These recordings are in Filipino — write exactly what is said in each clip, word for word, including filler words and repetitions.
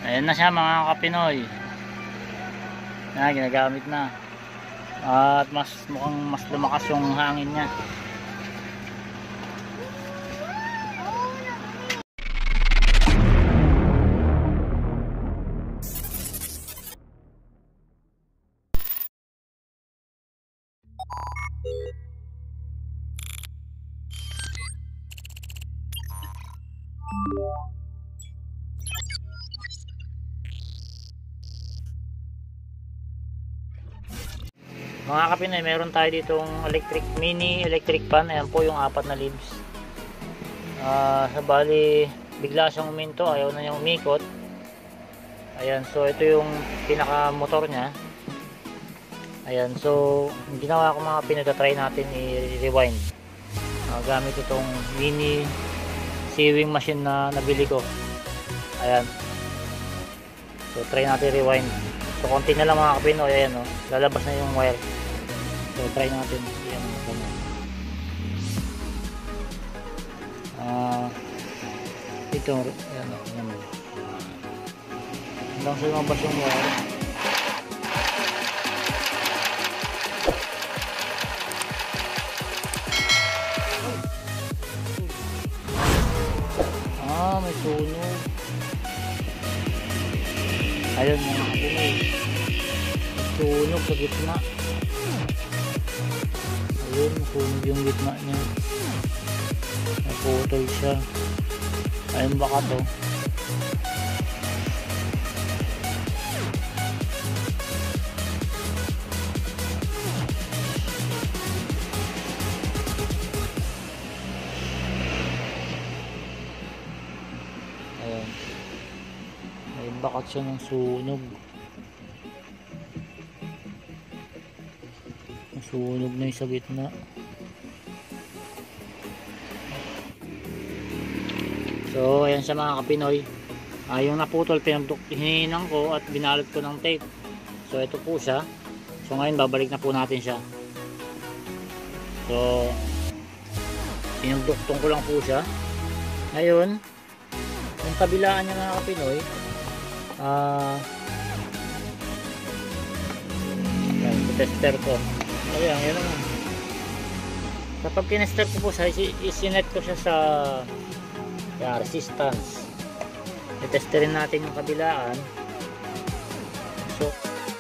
Ayan na siya mga kapinoy. Na ginagamit na. At mas mukhang mas lumakas yung hangin niya. Mga kapinoy, meron tayo ditong electric mini electric fan. Ayan po yung apat na leaves. Uh, sa bali bigla siyang uminto, ayaw na niyang umikot. Ayan, so ito yung pinaka motor niya. Ayan, so ginawa ko mga kapinoy, try natin i-rewind uh, gamit itong mini sewing machine na nabili ko. Ayan, so try natin rewind. So konti na lang mga kapinoy. Ayan, oh, lalabas na yung wire. So try natin. Ayan, ganyan. Ah, uh, ito, ayan, ayan. Hanggang sa lumabas yung wire. Ah, may sunog. Ayun mga kapinoy, sunog sa gitna. Ayun, sunog yung gitna niya, naputol siya. Ayun, baka to. Ayun, ayun, bakat siya ng sunog. Sunog na yung sa gitna. So ayan siya mga kapinoy. Ah, yung naputol, hininang ko at binalot ko ng tape. So ito po siya. So ngayon babalik na po natin siya. So pinagduktong ko lang po siya. Ngayon yung kabilaan niya mga kapinoy, ah, ayan, tester ko. Ayan, yun naman. Kapag kinester ko po siya, isinet ko siya sa yeah, resistance. I-testerin natin yung kabilaan. So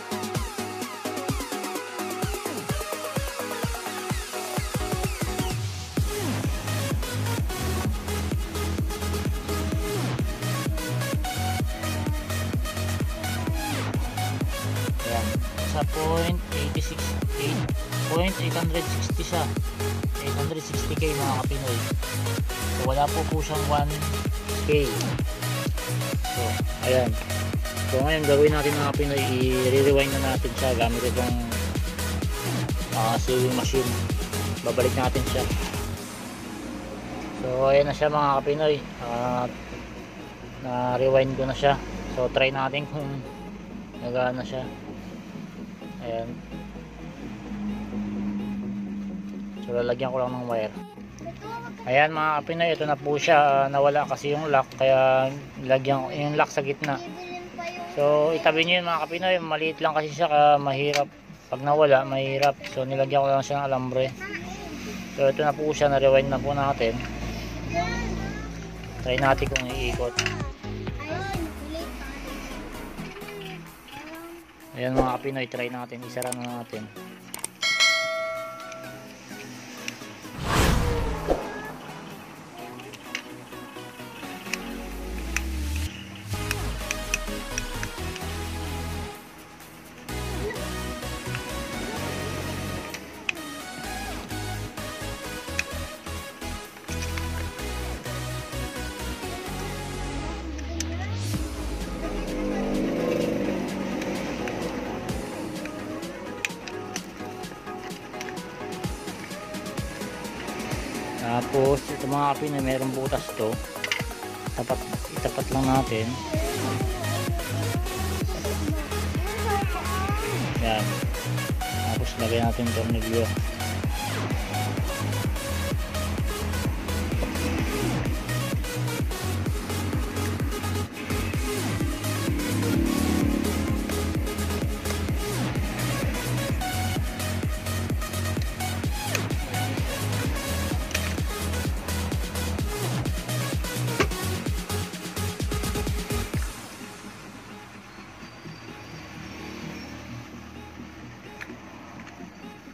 ayan, sa point eight six point eight sixty siya, eight sixty K mga kapinoy. So wala po po siyang one K. So ayan, so ngayon gagawin natin mga kapinoy, i-rewind na natin siya gamit itong uh, sewing machine. Babalik natin siya. So ayan na siya mga kapinoy, uh, na rewind ko na siya. So try natin kung nagana siya. Ayan, so lalagyan ko lang ng wire. Ayan mga kapinoy, ito na po siya. Uh, nawala kasi yung lock, kaya lagyan yung lock sa gitna. So itabi nyo yun mga kapinoy, maliit lang kasi siya, kaya mahirap pag nawala, mahirap. So nilagyan ko lang siya ng alambre. So ito na po siya, na rewind na po natin. Try natin kung iikot. Ayan mga kapinoy, try natin, isara na natin. Tapos ito mga kapinoy, mayroong butas to. Tapat, itapat lang natin. Yan. Tapos lagyan natin tornilyo.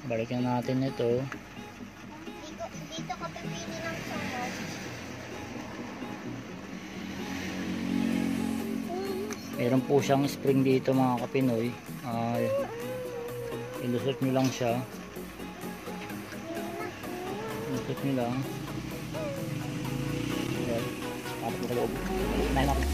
Balikan natin ito. Dito, dito ka pipili ng sunod. Meron po siyang spring dito mga kapinoy. Uh, ilusot nyo lang siya. Ilusot nyo lang. Ayan. Tapos mo sa loob. Nahin ako.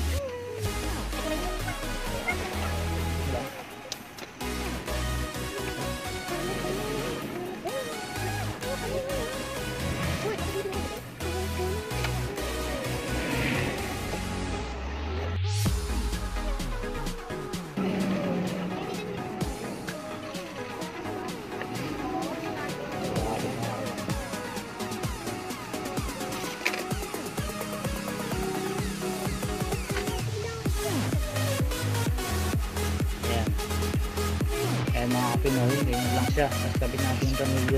Ayan mga kapinoy, ganyan lang siya. Tapos kabit natin yung tornilyo.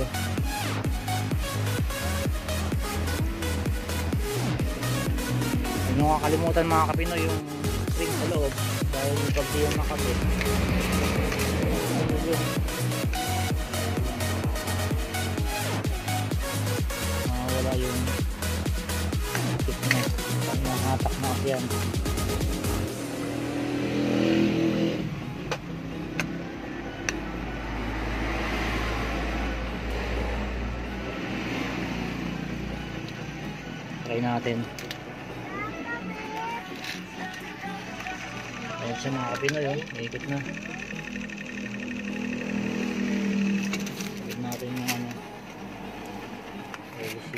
Huwag nyo kakalimutan mga kapinoy yung spring sa loob. Dahil pag di yung nakabit, mawawala yung tip na. Pag nahatak na kasi yan. Try natin. Ayan siya mga kapinoy, oh. Ikot na. Ikot natin yung ano. L C.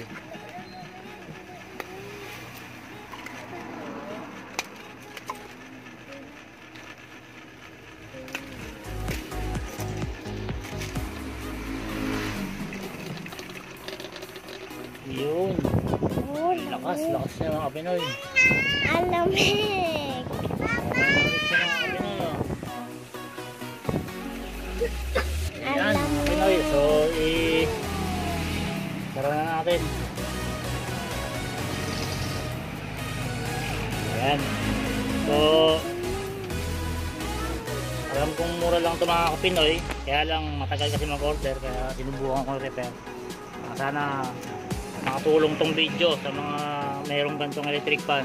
Yun. Lakas, lakas niya mga kapinoy. Alamig. Ayan mga kapinoy. So, i-tara na natin. Ayan. So, alam kong mura lang ito mga kapinoy. Kaya lang matagal kasi mag-order. Kaya sinubukan ko repair. Sana makatulong tong video sa mga mayroong gantong electric fan.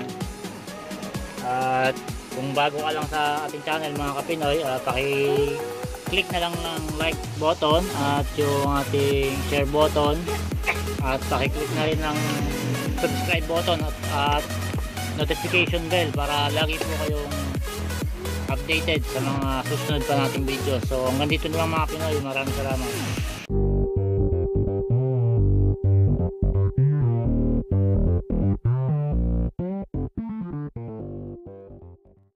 At kung bago ka lang sa ating channel mga kapinoy, uh, paki-click na lang ng like button at yung ating share button at paki-click na rin ng subscribe button at, at notification bell para lagi po kayong updated sa mga susunod pa nating video. So hanggang dito na lang mga kapinoy, maraming salamat.